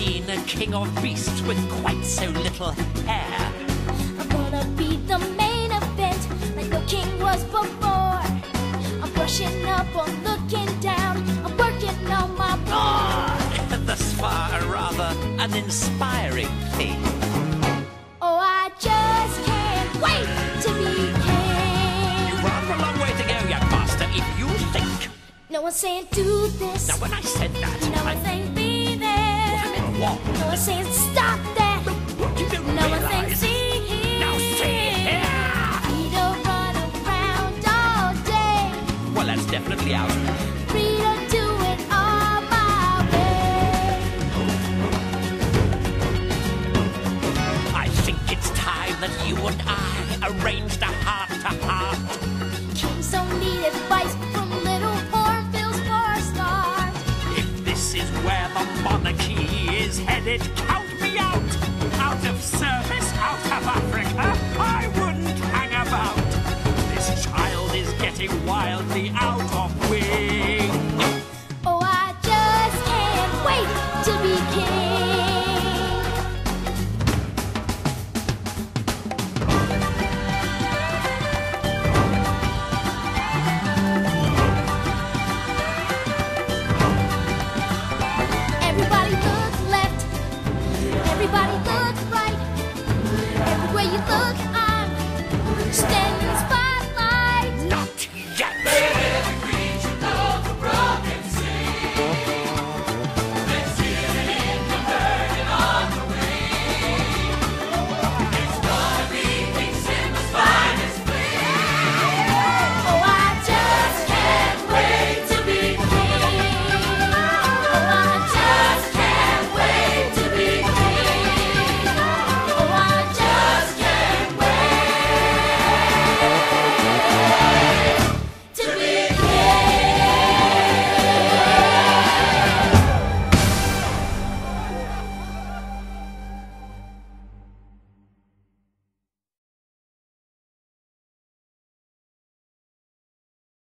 seen a king of beasts with quite so little hair. I'm gonna be the main event, like the king was before. I'm brushing up on looking down, I'm working on my Thus far, a rather uninspiring thing. Oh, I just can't wait to be king. You've rather a long way to go, young master, if you think. No one's saying do this. Now, when I said that, No one's saying be there. I meant what? No one's saying stop that. What you don't No one's saying realise. see here. Now see here. We don't run around all day. Well, that's definitely out. Free to do it all my way. I think it's time that you and I arranged a heart-to-heart. Kings don't need advice from little Orville's star. If this is where the monarchy is headed, count me out. Out of service, out of Africa, I wouldn't hang about. This child is getting wildly out